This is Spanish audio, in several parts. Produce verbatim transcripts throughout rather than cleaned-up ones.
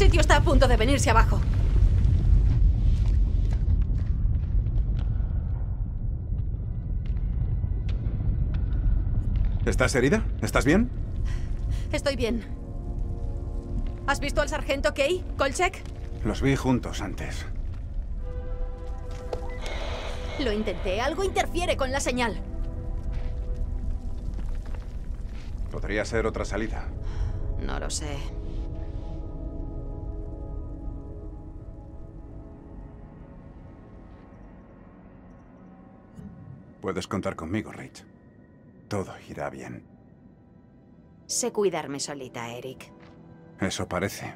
sitio está a punto de venirse abajo. ¿Estás herida? ¿Estás bien? Estoy bien. ¿Has visto al sargento Kay? ¿Kolchak? Los vi juntos antes. Lo intenté. Algo interfiere con la señal. Podría ser otra salida. No lo sé. Puedes contar conmigo, Rach. Todo irá bien. Sé cuidarme solita, Eric. Eso parece.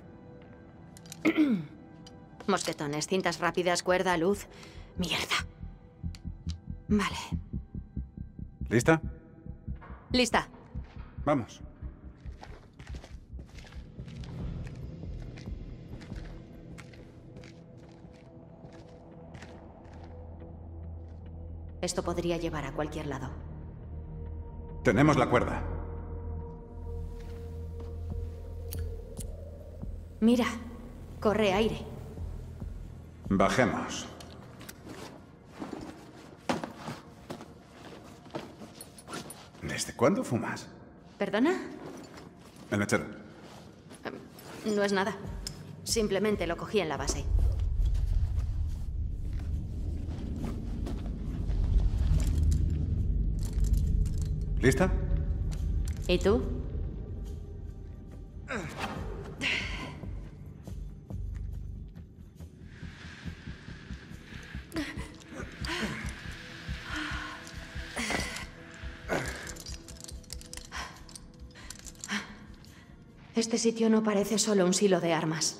Mosquetones, cintas rápidas, cuerda, luz. Mierda. Vale. ¿Lista? Lista. Vamos. Esto podría llevar a cualquier lado. Tenemos la cuerda. Mira, corre aire. Bajemos. ¿Desde cuándo fumas? ¿Perdona? El mechero. No es nada. Simplemente lo cogí en la base. ¿Lista? ¿Y tú? Este sitio no parece solo un silo de armas.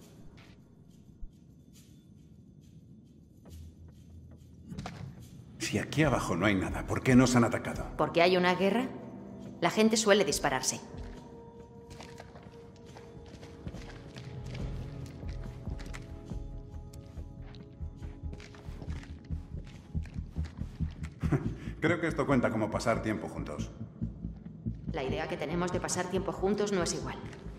Si aquí abajo no hay nada, ¿por qué nos han atacado? ¿Porque hay una guerra? La gente suele dispararse. Creo que esto cuenta como pasar tiempo juntos. La idea que tenemos de pasar tiempo juntos no es igual.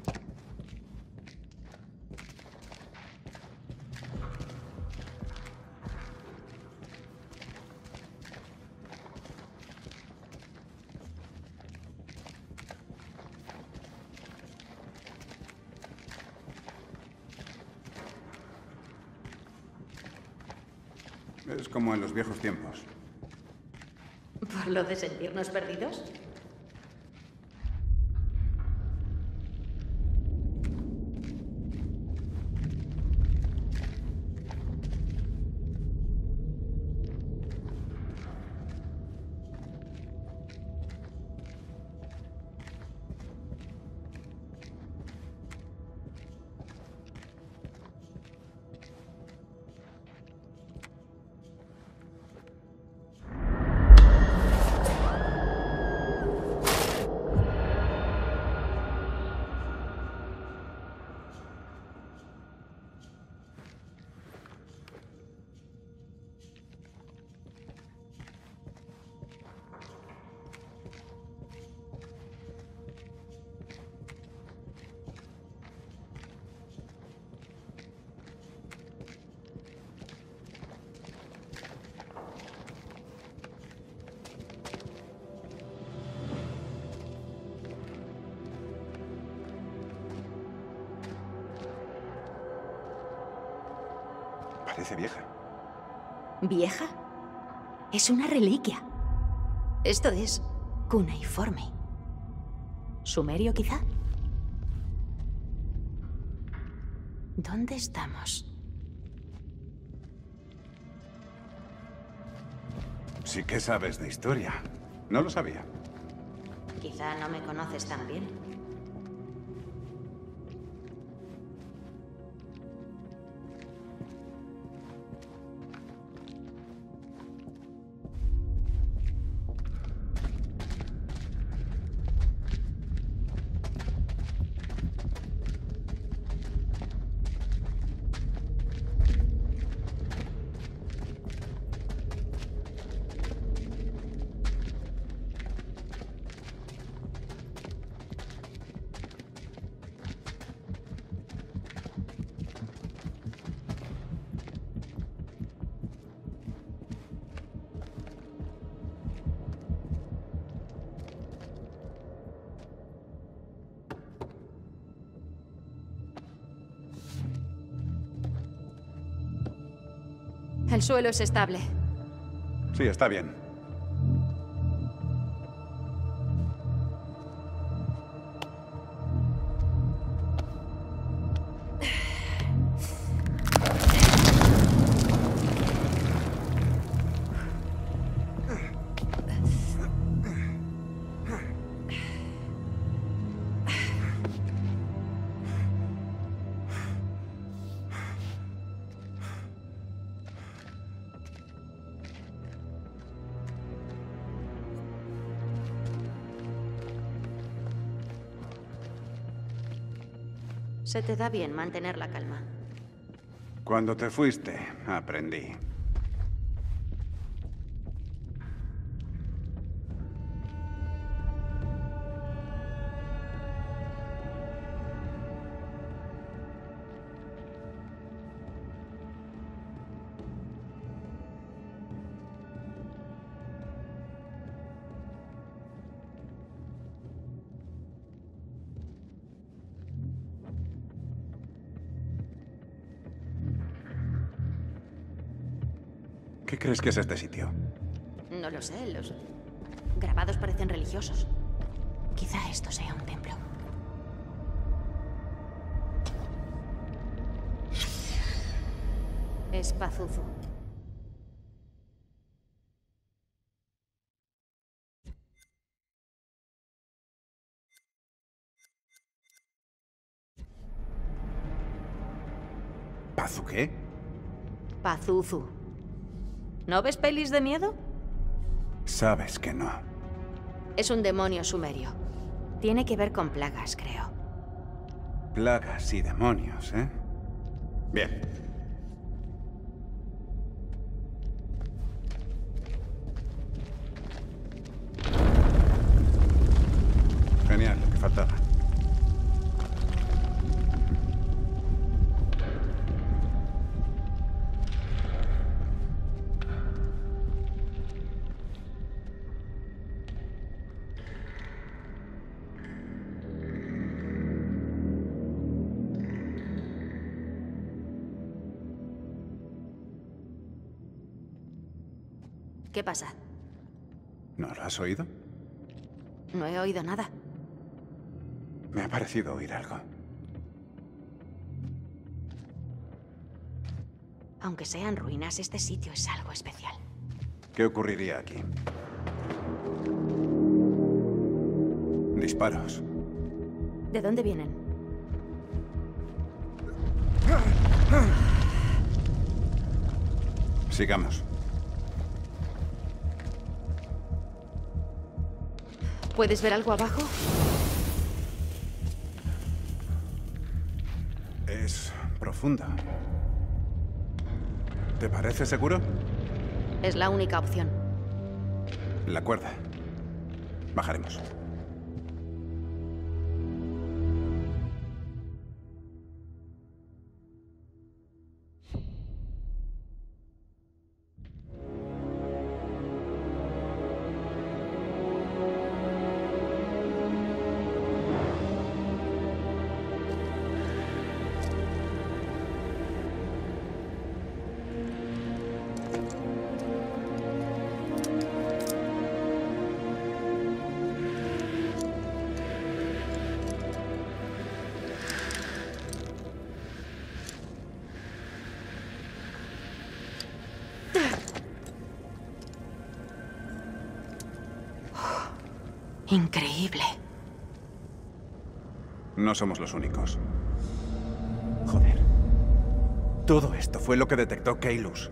Es como en los viejos tiempos. ¿Por lo de sentirnos perdidos? Parece vieja. ¿Vieja? Es una reliquia. Esto es cuneiforme. ¿Sumerio, quizá? ¿Dónde estamos? Sí que sabes de historia. No lo sabía. Quizá no me conoces tan bien. El suelo es estable. Sí, está bien. Se te da bien mantener la calma. Cuando te fuiste, aprendí. ¿Qué crees que es este sitio? No lo sé, los grabados parecen religiosos. Quizá esto sea un templo. Es Pazuzu. ¿Pazu qué? Pazuzu. ¿No ves pelis de miedo? Sabes que no. Es un demonio sumerio. Tiene que ver con plagas, creo. Plagas y demonios, ¿eh? Bien. Genial, lo que faltaba. ¿Qué pasa? ¿No lo has oído? No he oído nada. Me ha parecido oír algo. Aunque sean ruinas, este sitio es algo especial. ¿Qué ocurriría aquí? Disparos. ¿De dónde vienen? Sigamos. ¿Puedes ver algo abajo? Es profunda. ¿Te parece seguro? Es la única opción. La cuerda. Bajaremos. Increíble. No somos los únicos. Joder. Todo esto fue lo que detectó Keylus.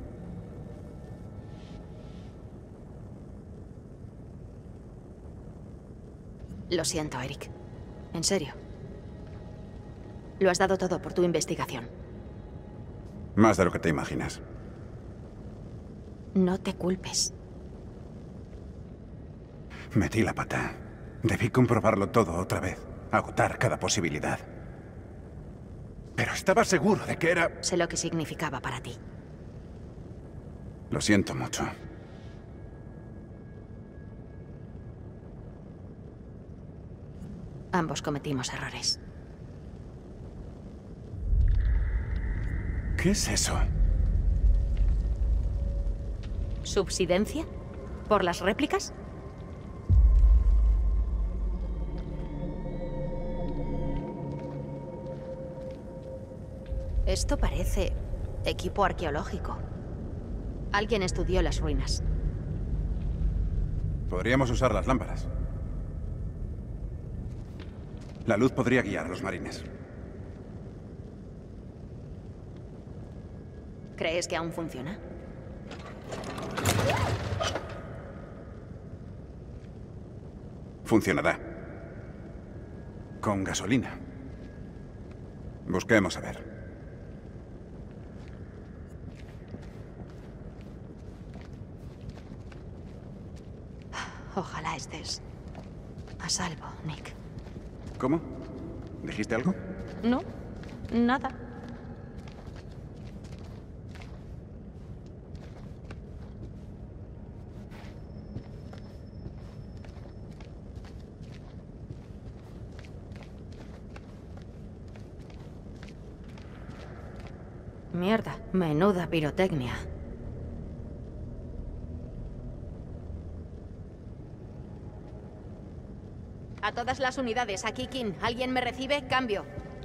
Lo siento, Eric. En serio. Lo has dado todo por tu investigación. Más de lo que te imaginas. No te culpes. Metí la pata. Debí comprobarlo todo otra vez. Agotar cada posibilidad. Pero estaba seguro de que era... Sé lo que significaba para ti. Lo siento mucho. Ambos cometimos errores. ¿Qué es eso? ¿Subsidencia? ¿Por las réplicas? Esto parece equipo arqueológico. Alguien estudió las ruinas. Podríamos usar las lámparas. La luz podría guiar a los marines. ¿Crees que aún funciona? Funcionará. Con gasolina. Busquemos a ver. Ojalá estés a salvo, Nick. ¿Cómo? ¿Dijiste algo? No, nada. Mierda, menuda pirotecnia. A todas las unidades, aquí King. ¿Alguien me recibe? Cambio.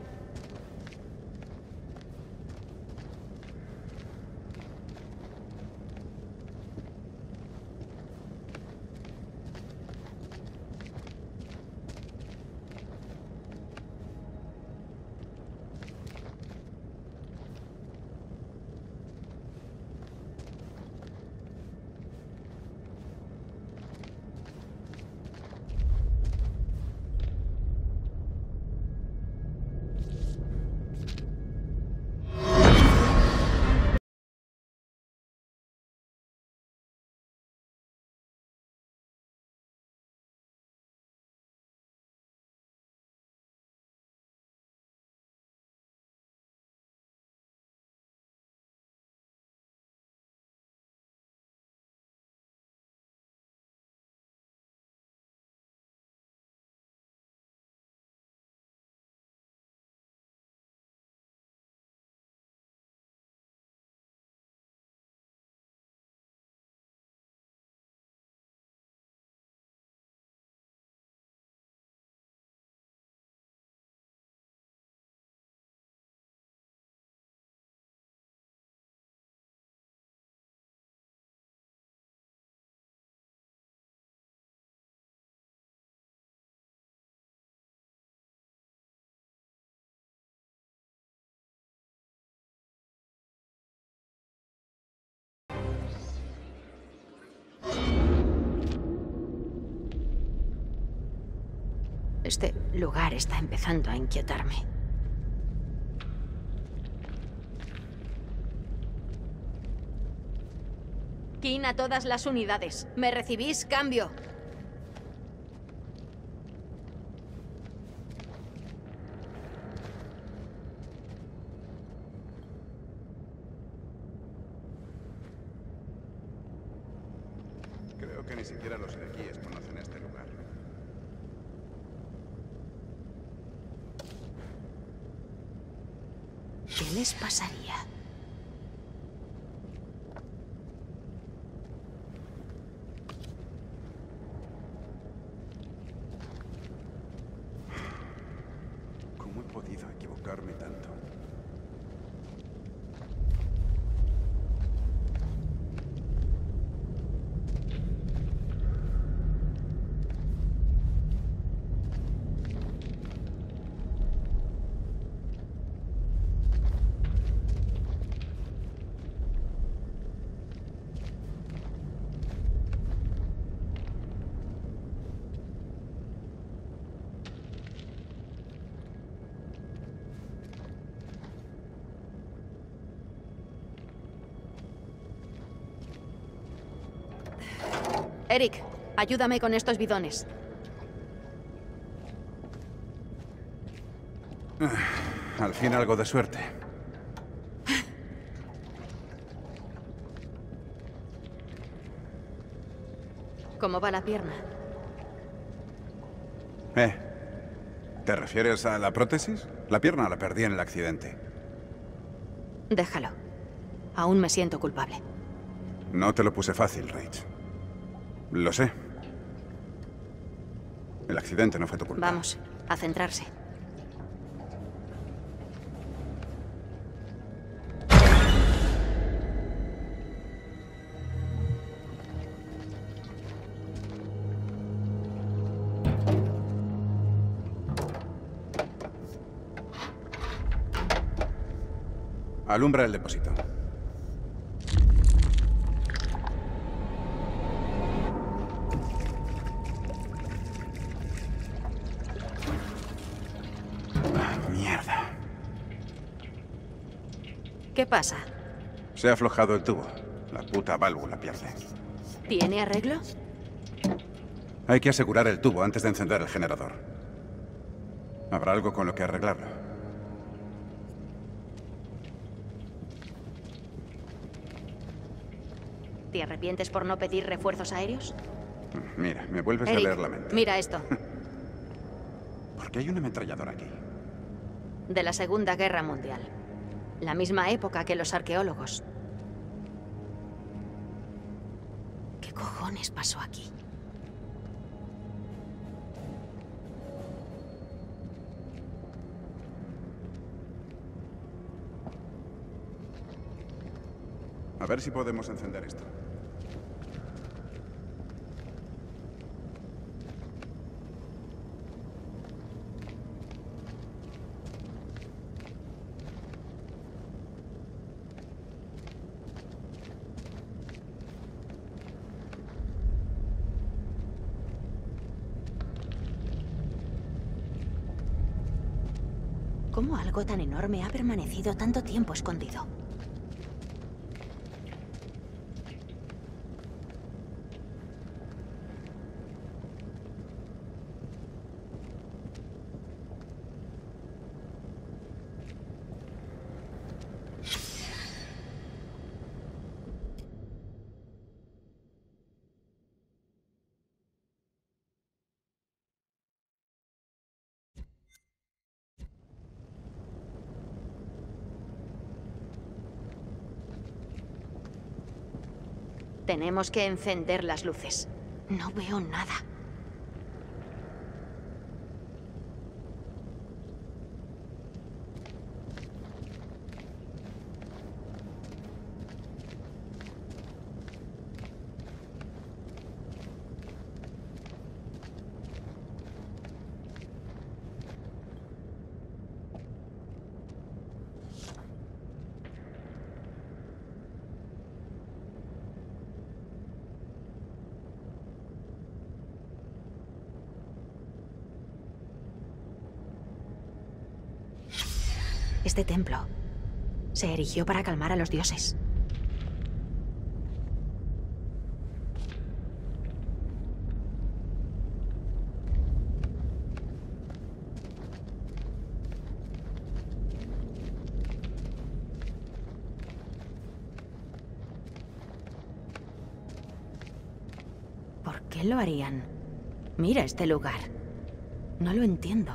Este lugar está empezando a inquietarme. King a todas las unidades. ¿Me recibís? Cambio. Creo que ni siquiera los iraquíes conocen este lugar. ¿Qué les pasaría? ¿Cómo he podido equivocarme tanto? Eric, ayúdame con estos bidones. Al fin algo de suerte. ¿Cómo va la pierna? ¿Eh? ¿Te refieres a la prótesis? La pierna la perdí en el accidente. Déjalo. Aún me siento culpable. No te lo puse fácil, Rach. Lo sé. El accidente no fue tu culpa. Vamos, a centrarse. Alumbra el depósito. Ah, mierda. ¿Qué pasa? Se ha aflojado el tubo. La puta válvula pierde. ¿Tiene arreglo? Hay que asegurar el tubo antes de encender el generador. ¿Habrá algo con lo que arreglarlo? ¿Te arrepientes por no pedir refuerzos aéreos? Mira, me vuelves Eric, a leer la mente. Mira esto. ¿Por qué hay una ametralladora aquí? De la Segunda Guerra Mundial. La misma época que los arqueólogos. ¿Qué cojones pasó aquí? A ver si podemos encender esto. ¿Cómo algo tan enorme ha permanecido tanto tiempo escondido? Tenemos que encender las luces. No veo nada. Este templo se erigió para calmar a los dioses. ¿Por qué lo harían? Mira este lugar. No lo entiendo.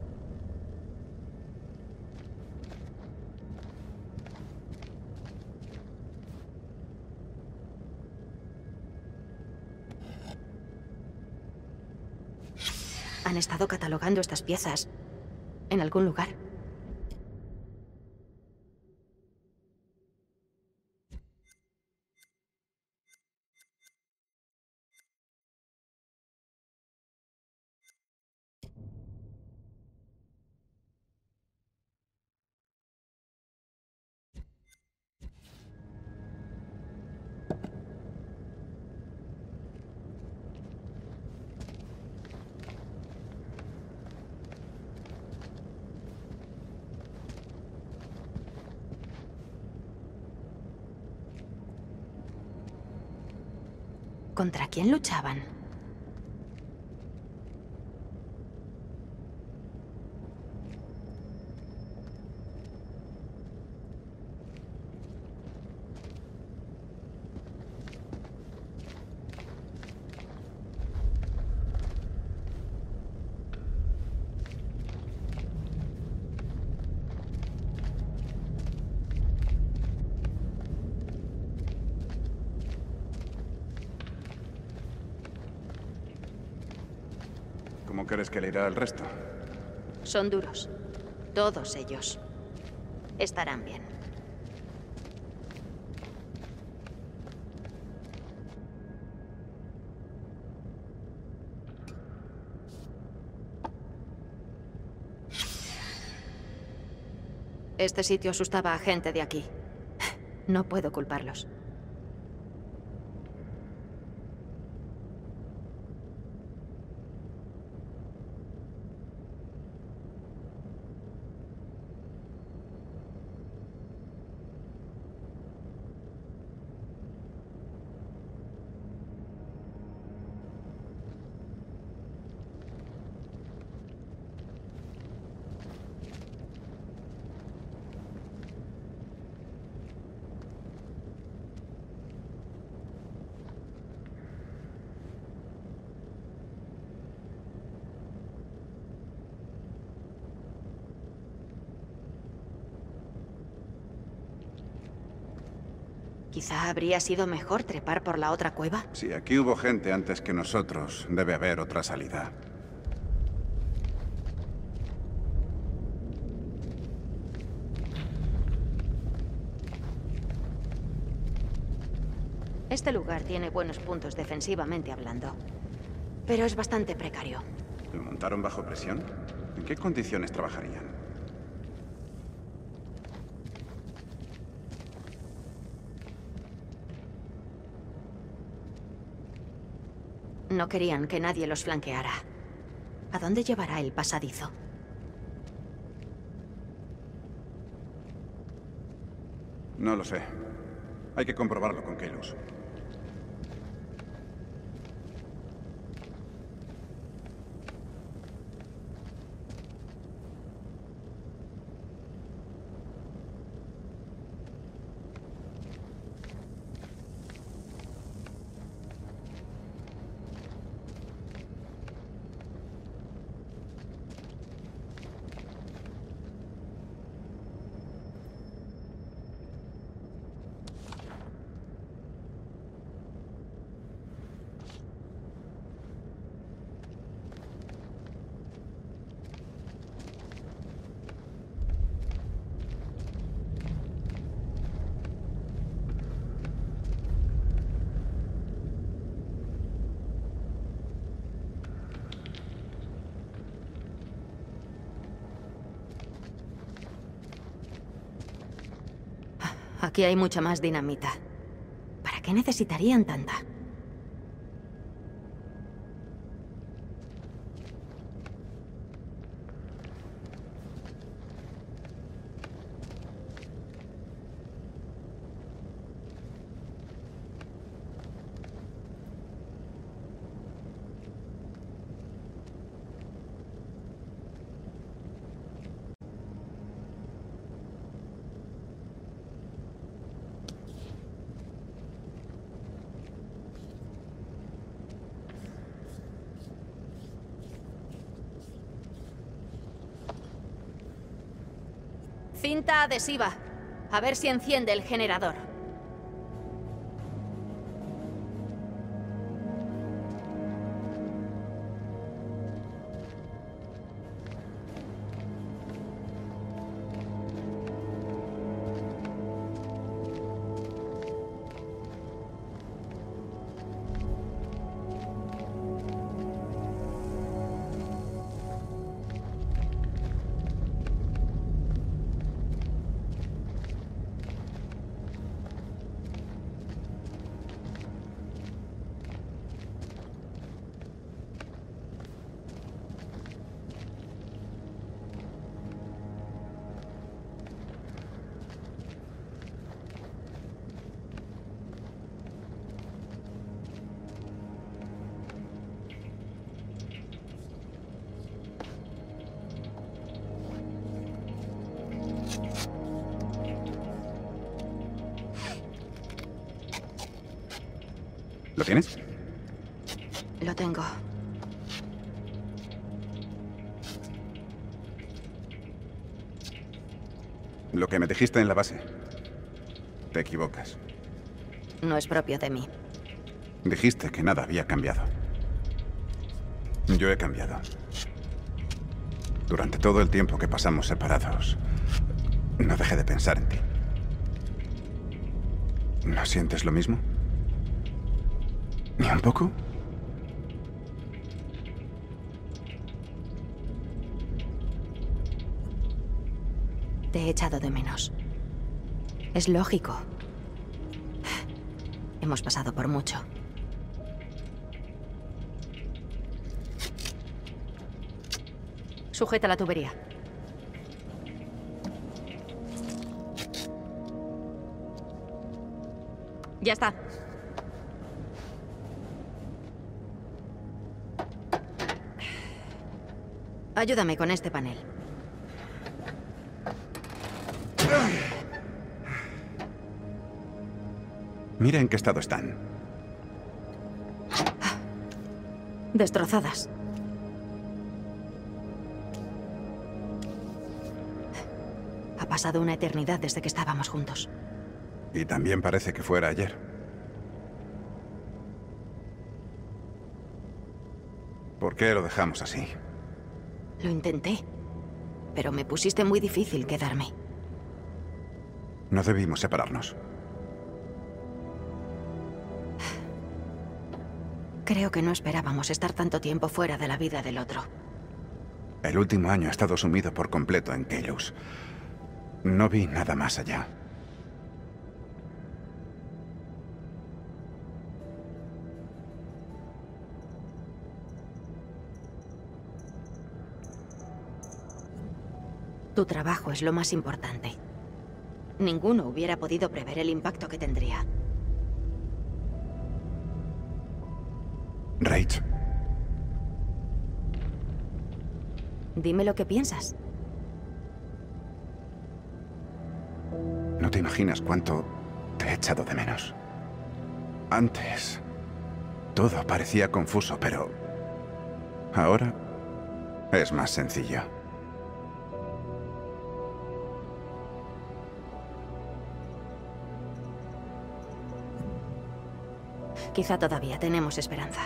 Han estado catalogando estas piezas en algún lugar. ¿Contra quién luchaban? crees que le irá al resto? Son duros. Todos ellos. Estarán bien. Este sitio asustaba a gente de aquí. No puedo culparlos. Quizá habría sido mejor trepar por la otra cueva. Si aquí hubo gente antes que nosotros, debe haber otra salida. Este lugar tiene buenos puntos defensivamente hablando, pero es bastante precario. ¿Lo montaron bajo presión? ¿En qué condiciones trabajarían? No querían que nadie los flanqueara. ¿A dónde llevará el pasadizo? No lo sé. Hay que comprobarlo con Keylus. Aquí hay mucha más dinamita. ¿Para qué necesitarían tanta? Cinta adhesiva. A ver si enciende el generador. ¿Lo tienes? Lo tengo. Lo que me dijiste en la base. Te equivocas. No es propio de mí. Dijiste que nada había cambiado. Yo he cambiado. Durante todo el tiempo que pasamos separados, no dejé de pensar en ti. ¿No sientes lo mismo? ¿Ni un poco? Te he echado de menos. Es lógico. Hemos pasado por mucho. Sujeta la tubería. Ya está. Ayúdame con este panel. Mira en qué estado están. Destrozadas. Ha pasado una eternidad desde que estábamos juntos. Y también parece que fuera ayer. ¿Por qué lo dejamos así? Lo intenté, pero me pusiste muy difícil quedarme. No debimos separarnos. Creo que no esperábamos estar tanto tiempo fuera de la vida del otro. El último año he estado sumido por completo en Keylus. No vi nada más allá. Tu trabajo es lo más importante. Ninguno hubiera podido prever el impacto que tendría. Rach. Dime lo que piensas. No te imaginas cuánto te he echado de menos. Antes, todo parecía confuso, pero ahora es más sencillo. Quizá todavía tenemos esperanza.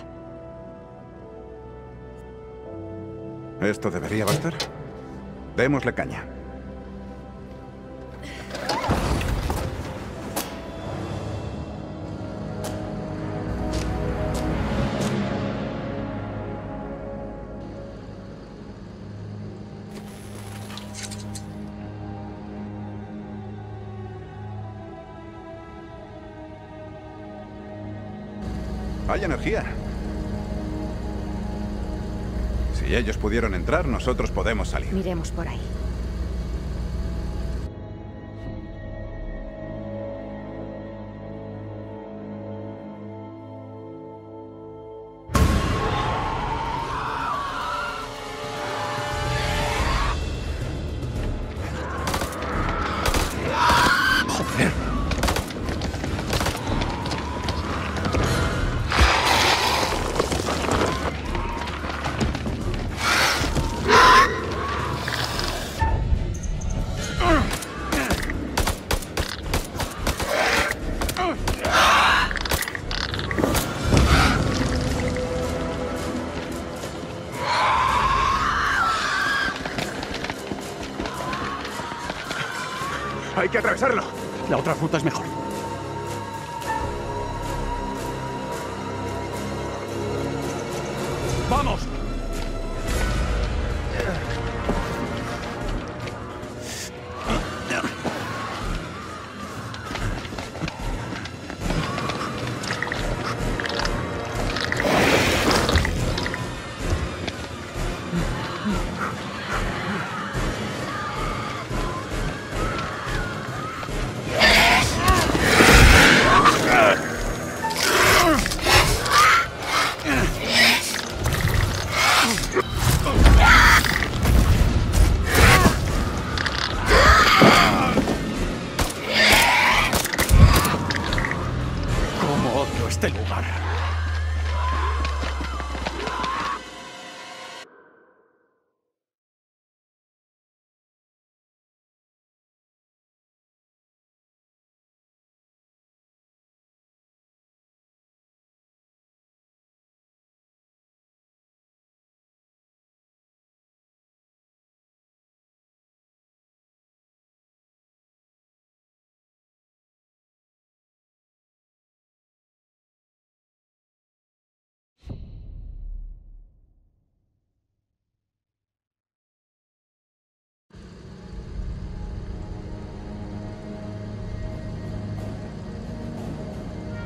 ¿Esto debería bastar? Démosle caña. Hay energía. Si ellos pudieron entrar, nosotros podemos salir. Miremos por ahí. Hay que atravesarlo. La otra ruta es mejor. ¡Vamos! ¡Cómo odio este lugar!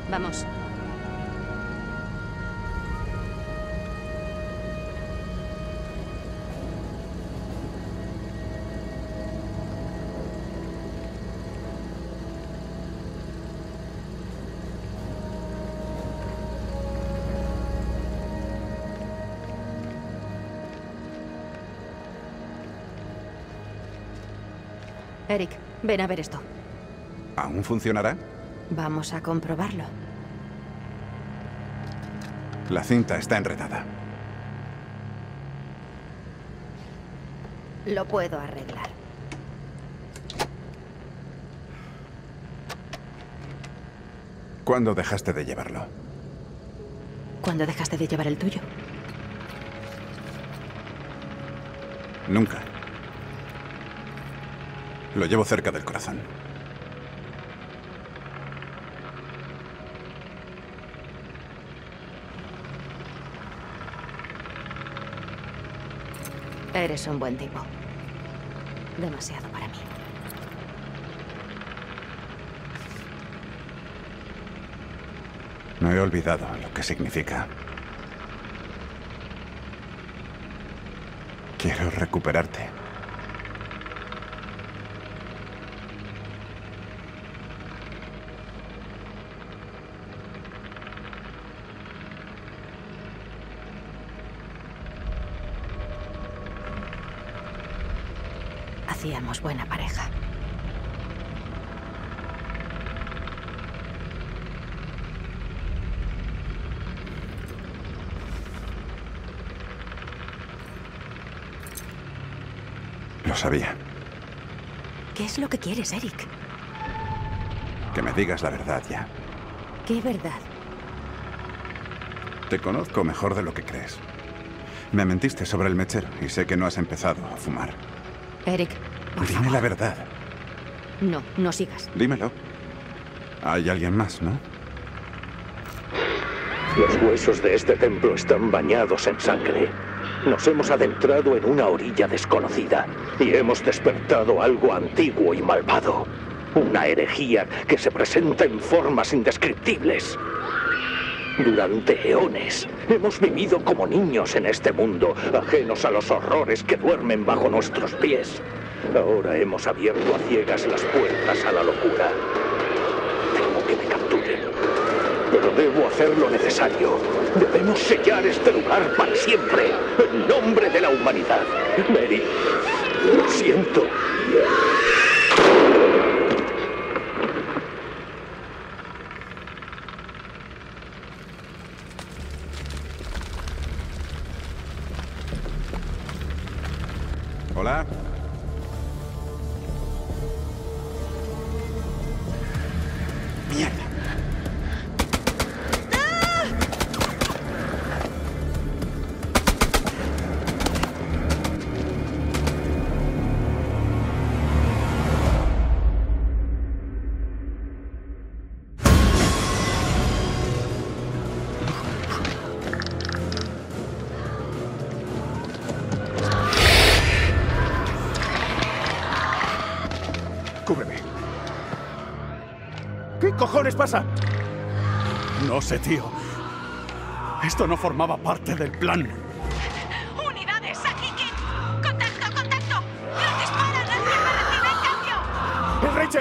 Vamos. Eric, ven a ver esto. ¿Aún funcionará? Vamos a comprobarlo. La cinta está enredada. Lo puedo arreglar. ¿Cuándo dejaste de llevarlo? ¿Cuándo dejaste de llevar el tuyo? Nunca. Lo llevo cerca del corazón. Eres un buen tipo. Demasiado para mí. No he olvidado lo que significa. Quiero recuperarte. Hacíamos buena pareja. Lo sabía. ¿Qué es lo que quieres, Eric? Que me digas la verdad ya. ¿Qué verdad? Te conozco mejor de lo que crees. Me mentiste sobre el mechero y sé que no has empezado a fumar. Eric, por Dime favor. la verdad. No, no sigas. Dímelo. Hay alguien más, ¿no? Los huesos de este templo están bañados en sangre. Nos hemos adentrado en una orilla desconocida y hemos despertado algo antiguo y malvado. Una herejía que se presenta en formas indescriptibles. Durante eones hemos vivido como niños en este mundo, ajenos a los horrores que duermen bajo nuestros pies. Ahora hemos abierto a ciegas las puertas a la locura. Temo que me capturen, pero debo hacer lo necesario. Debemos sellar este lugar para siempre, en nombre de la humanidad. Mary, lo siento. Hola. Mierda. Cúbreme. ¿Qué cojones pasa? No sé, tío. Esto no formaba parte del plan. ¡Unidades! ¡Aquí, King! ¡Contacto, contacto! ¡Nos disparan! ¡Recibe, recibe el cambio! ¡Es Rachel!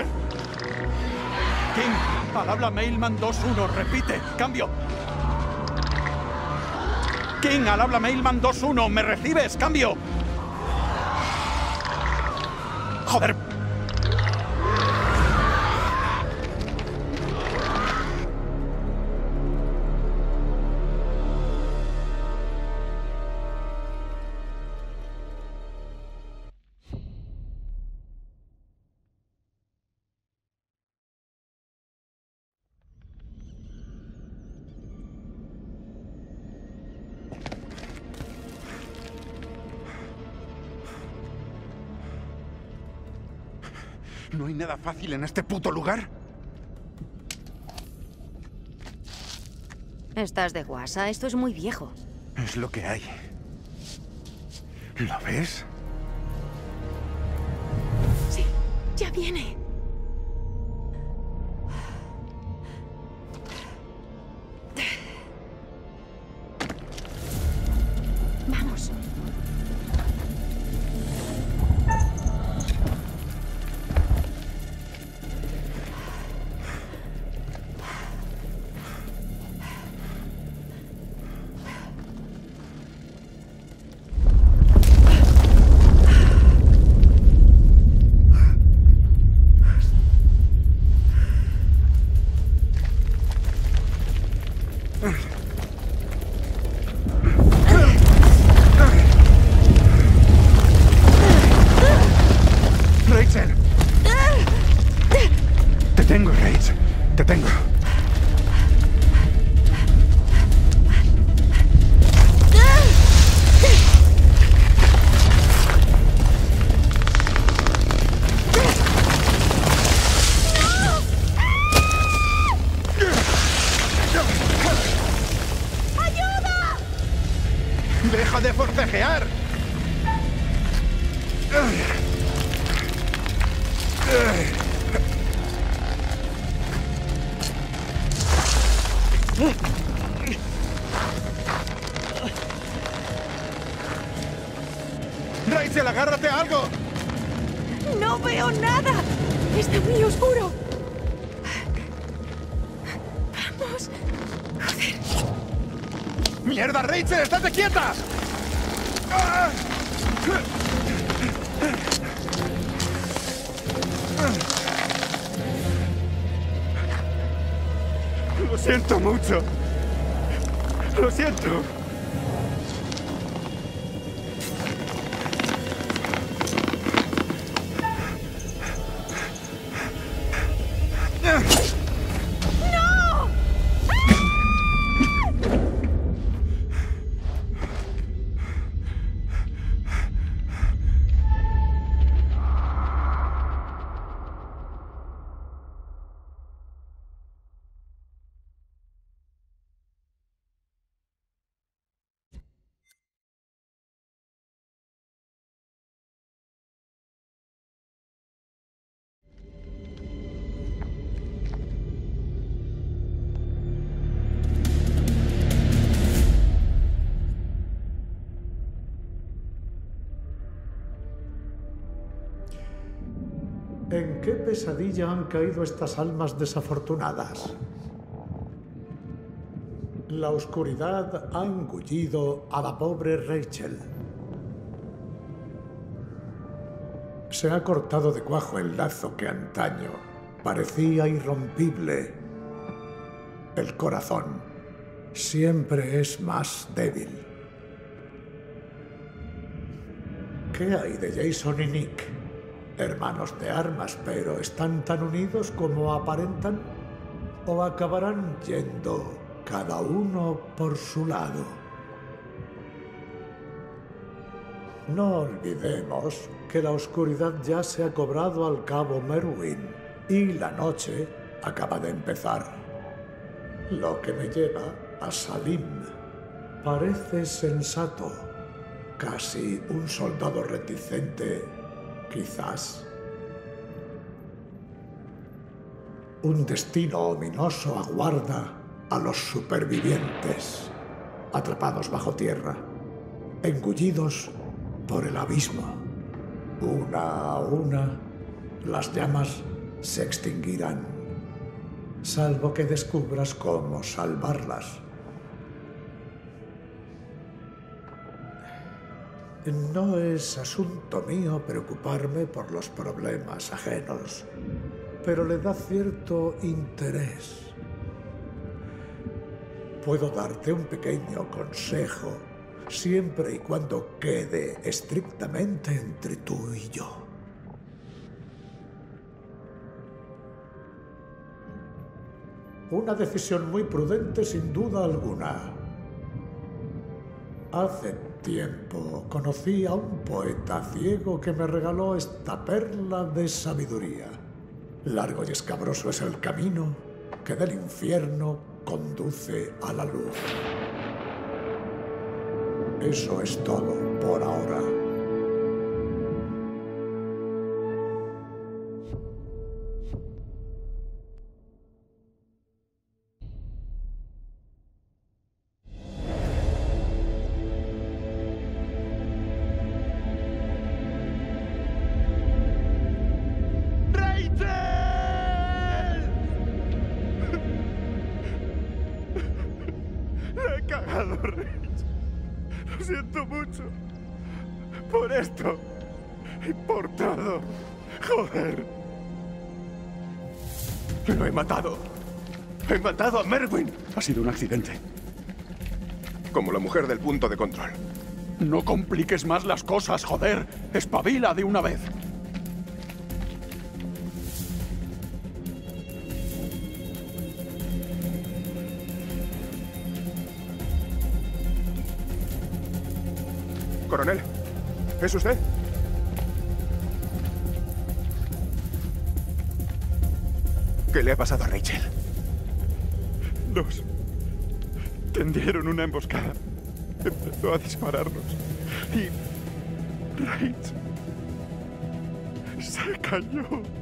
King, al habla Mailman dos uno, repite, cambio. King, al habla Mailman dos uno, ¿me recibes? Cambio. Joder. ¿No hay nada fácil en este puto lugar? Estás de guasa. Esto es muy viejo. Es lo que hay. ¿Lo ves? Sí, ya viene. ¡Rachel, agárrate a algo! ¡No veo nada! ¡Está muy oscuro! ¡Vamos! ¡Joder! ¡Mierda, Rachel! ¡Estate quieta! ¡Ah! Lo siento mucho. Lo siento. ¿En qué pesadilla han caído estas almas desafortunadas? La oscuridad ha engullido a la pobre Rachel. Se ha cortado de cuajo el lazo que antaño parecía irrompible. El corazón siempre es más débil. ¿Qué hay de Jason y Nick? Hermanos de armas, pero ¿están tan unidos como aparentan? ¿O acabarán yendo cada uno por su lado? No olvidemos que la oscuridad ya se ha cobrado al cabo Merwin y la noche acaba de empezar. Lo que me lleva a Salim. Parece sensato, casi un soldado reticente. Quizás un destino ominoso aguarda a los supervivientes, atrapados bajo tierra, engullidos por el abismo. Una a una, las llamas se extinguirán, salvo que descubras cómo salvarlas. No es asunto mío preocuparme por los problemas ajenos, pero le da cierto interés. Puedo darte un pequeño consejo, siempre y cuando quede estrictamente entre tú y yo. Una decisión muy prudente, sin duda alguna. Hace tiempo conocí a un poeta ciego que me regaló esta perla de sabiduría. Largo y escabroso es el camino que del infierno conduce a la luz. Eso es todo por ahora. Lo siento mucho. Por esto. Y por todo. Joder. Lo he matado. He matado a Merwin. Ha sido un accidente. Como la mujer del punto de control. No compliques más las cosas, joder. Espabila de una vez. Coronel, ¿es usted? ¿Qué le ha pasado a Rachel? Nos tendieron una emboscada. Empezó a dispararnos. Y Rachel se cayó.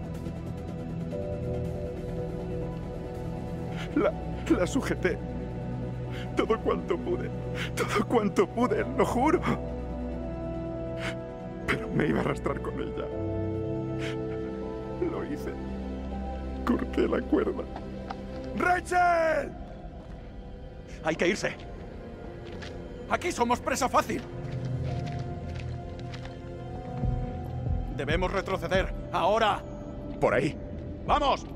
La, la sujeté. Todo cuanto pude. Todo cuanto pude, lo juro. pero me iba a arrastrar con ella. Lo hice. Corté la cuerda. ¡Rachel! Hay que irse. Aquí somos presa fácil. Debemos retroceder. ¡Ahora! Por ahí. ¡Vamos!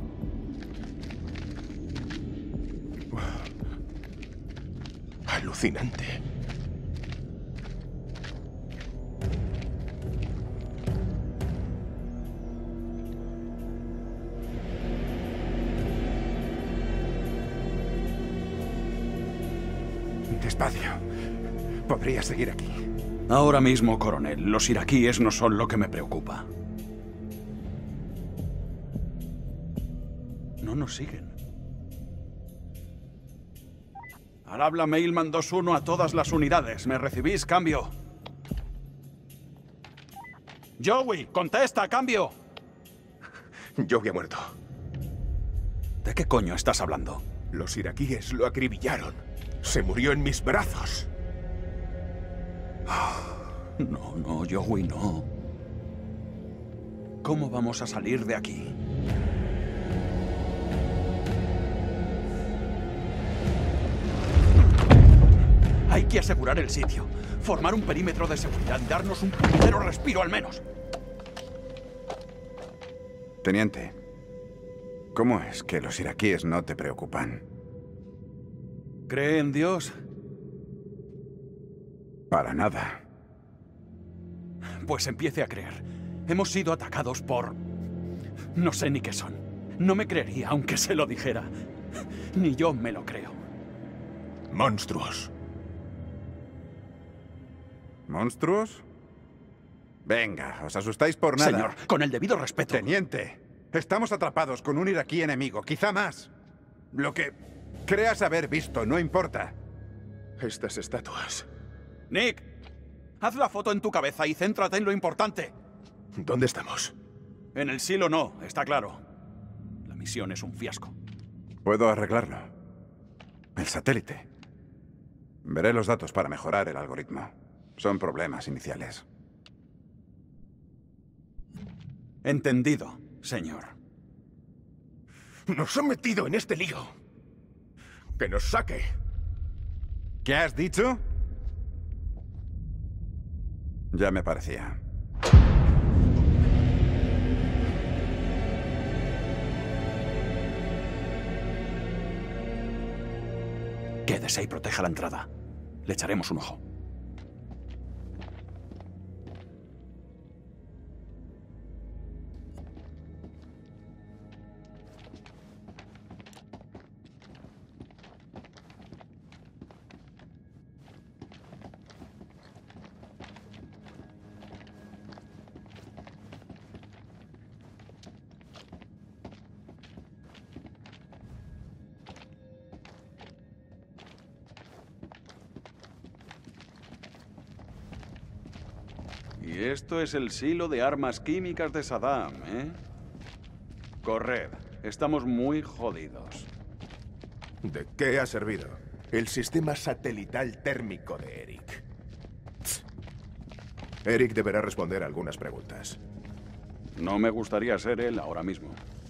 Alucinante. Despacio. Podría seguir aquí. Ahora mismo, coronel, los iraquíes no son lo que me preocupa. No nos siguen. Al habla Mailman dos uno a todas las unidades. ¿Me recibís? Cambio. Joey, contesta, cambio. Joey ha muerto. ¿De qué coño estás hablando? Los iraquíes lo acribillaron. Se murió en mis brazos. No, no, Joey, no. ¿Cómo vamos a salir de aquí? Hay que asegurar el sitio, formar un perímetro de seguridad y darnos un puñetero respiro al menos. Teniente, ¿cómo es que los iraquíes no te preocupan? ¿Cree en Dios? Para nada. Pues empiece a creer. Hemos sido atacados por... no sé ni qué son. No me creería aunque se lo dijera. Ni yo me lo creo. Monstruos. ¿Monstruos? Venga, os asustáis por nada. Señor, con el debido respeto. Teniente, estamos atrapados con un iraquí enemigo, quizá más. Lo que creas haber visto no importa. Estas estatuas. Nick, haz la foto en tu cabeza y céntrate en lo importante. ¿Dónde estamos? En el silo no, está claro. La misión es un fiasco. Puedo arreglarlo. El satélite. Veré los datos para mejorar el algoritmo. Son problemas iniciales. Entendido, señor. Nos han metido en este lío. Que nos saque. ¿Qué has dicho? Ya me parecía. Quédese y proteja la entrada. Le echaremos un ojo. Y esto es el silo de armas químicas de Saddam, ¿eh? Corred, estamos muy jodidos. ¿De qué ha servido? El sistema satelital térmico de Eric. Eric deberá responder a algunas preguntas. No me gustaría ser él ahora mismo.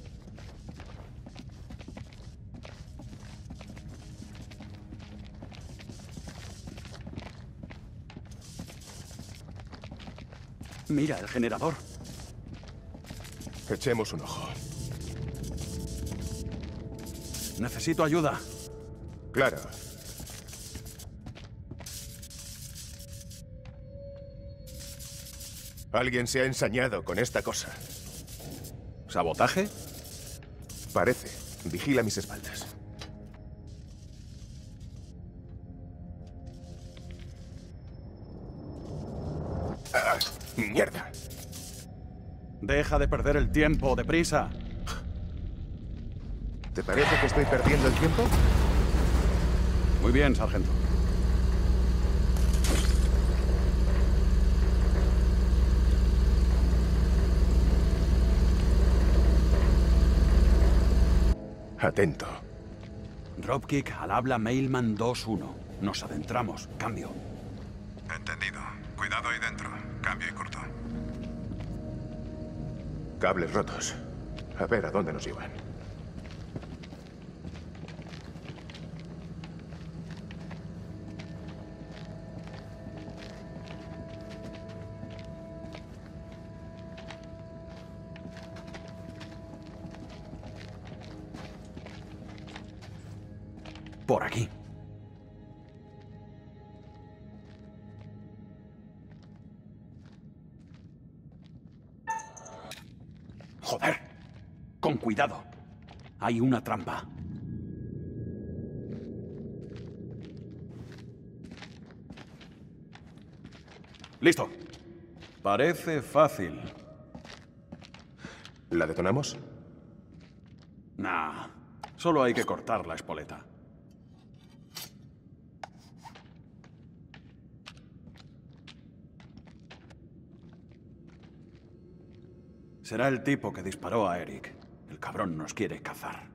Mira, el generador. Echemos un ojo. Necesito ayuda. Claro. Alguien se ha ensañado con esta cosa. ¿Sabotaje? Parece. Vigila mis espaldas. ¡Ah! ¡Mierda! Deja de perder el tiempo, deprisa. ¿Te parece que estoy perdiendo el tiempo? Muy bien, sargento. Atento. Dropkick al habla Mailman dos uno. Nos adentramos. Cambio. Entendido. Cuidado ahí dentro. Cambio y corto. Cables rotos. A ver a dónde nos llevan. Por aquí. Joder. Con cuidado. Hay una trampa. Listo. Parece fácil. ¿La detonamos? Nah. Solo hay que cortar la espoleta. Será el tipo que disparó a Eric. El cabrón nos quiere cazar.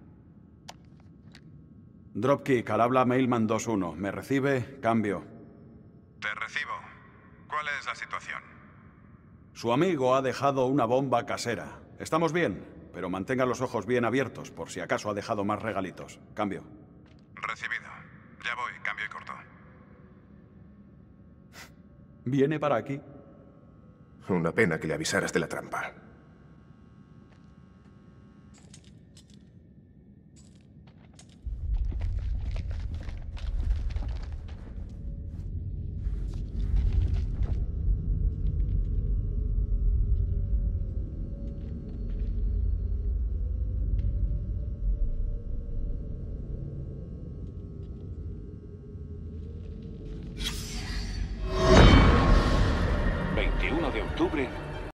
Dropkick, al habla Mailman dos uno. ¿Me recibe? Cambio. Te recibo. ¿Cuál es la situación? Su amigo ha dejado una bomba casera. Estamos bien, pero mantenga los ojos bien abiertos por si acaso ha dejado más regalitos. Cambio. Recibido. Ya voy, cambio y corto. ¿Viene para aquí? Una pena que le avisaras de la trampa. veintiuno de octubre.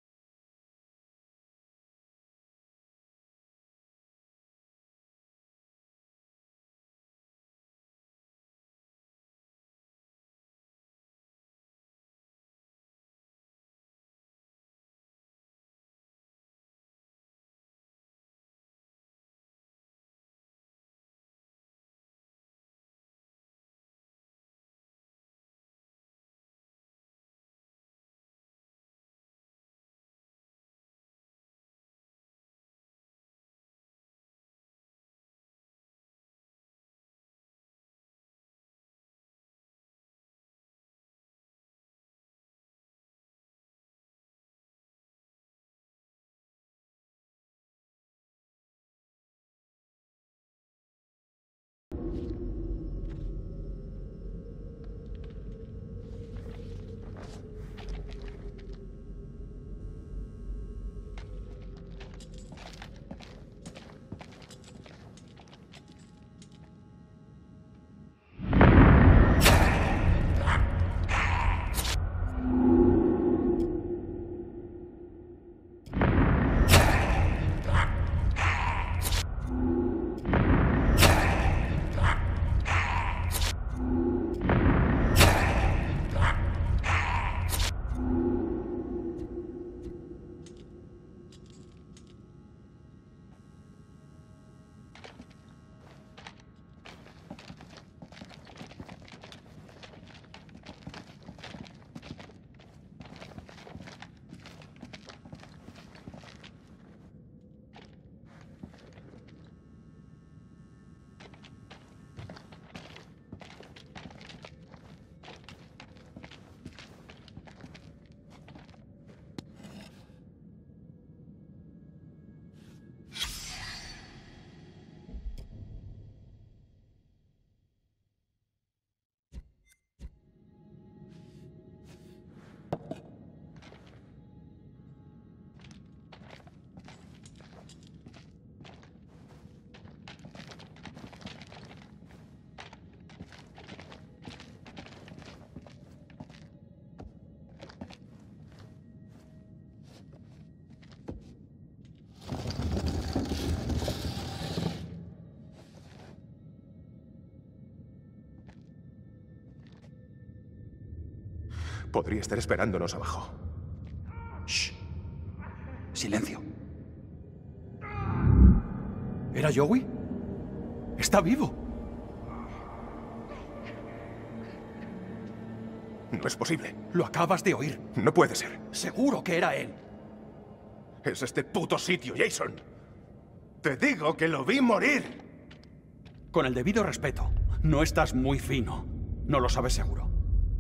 Podría estar esperándonos abajo. Shh. Silencio. ¿Era Joey? ¡Está vivo! No es posible. Lo acabas de oír. No puede ser. Seguro que era él. es este puto sitio, Jason. Te digo que lo vi morir. Con el debido respeto, no estás muy fino. No lo sabes seguro.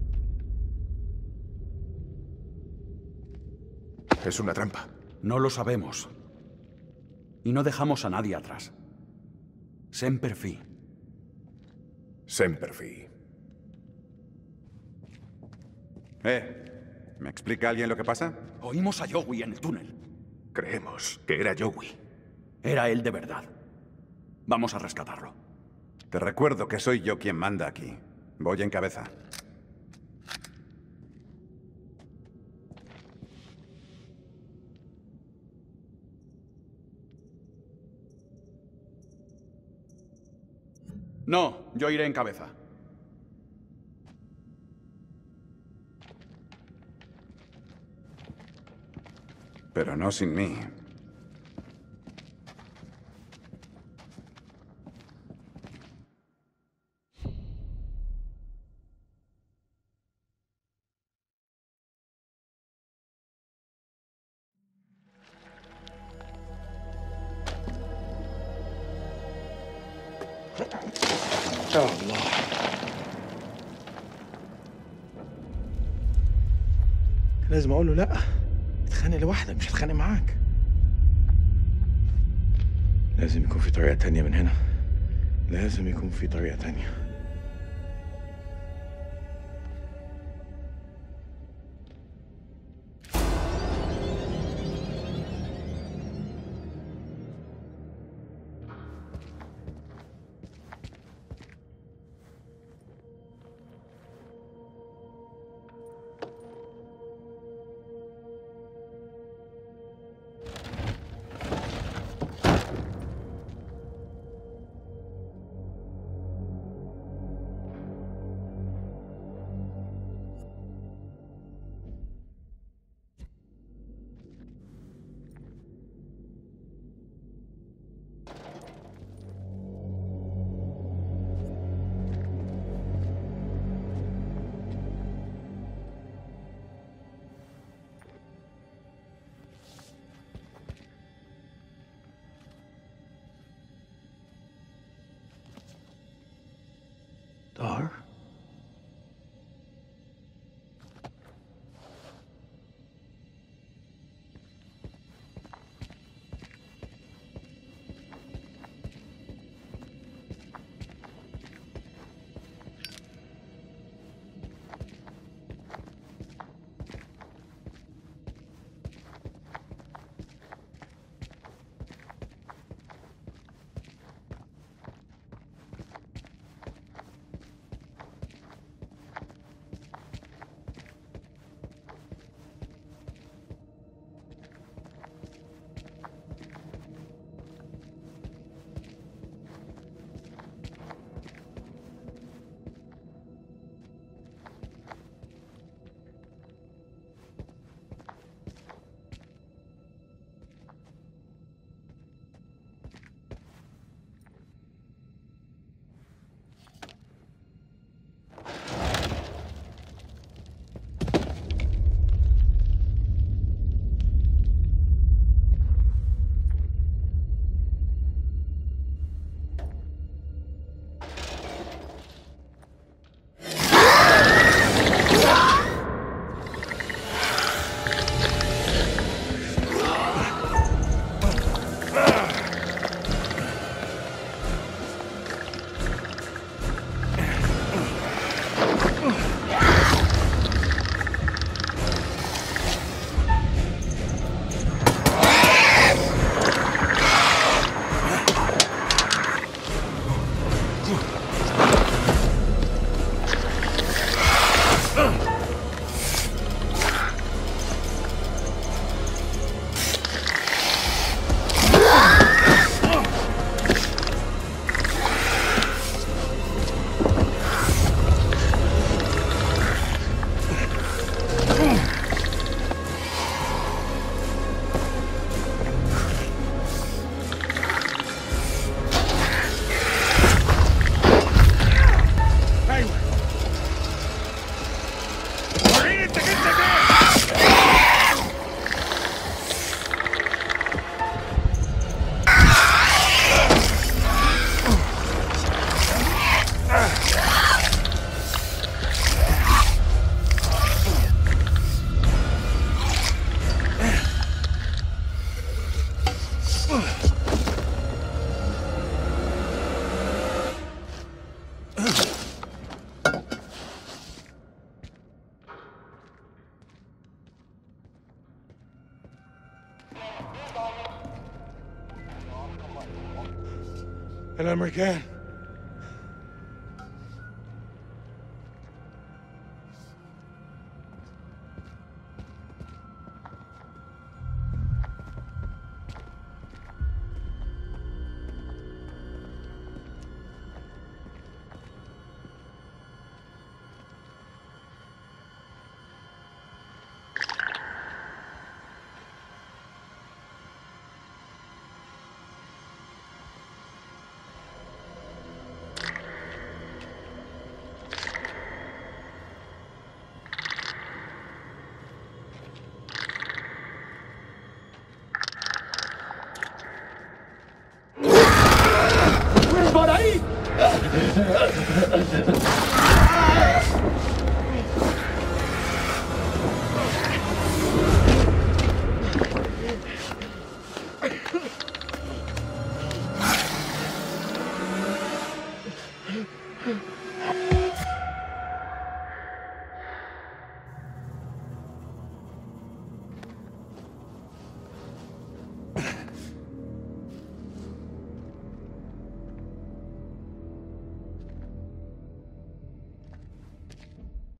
Es una trampa. No lo sabemos. Y no dejamos a nadie atrás. Semper Fi. Semper Fi. Eh, ¿me explica alguien lo que pasa? Oímos a Joey en el túnel. Creemos que era Joey. Era él de verdad. Vamos a rescatarlo. Te recuerdo que soy yo quien manda aquí. Voy en cabeza. No, yo iré en cabeza. Pero no sin mí. الله. لازم اقول له لا، اتخانق لوحدك مش هتخانق معاك. لازم يكون في طريقة تانية من هنا. لازم يكون في طريقة تانية. الأمريكان. ¡Por ahí! Huh.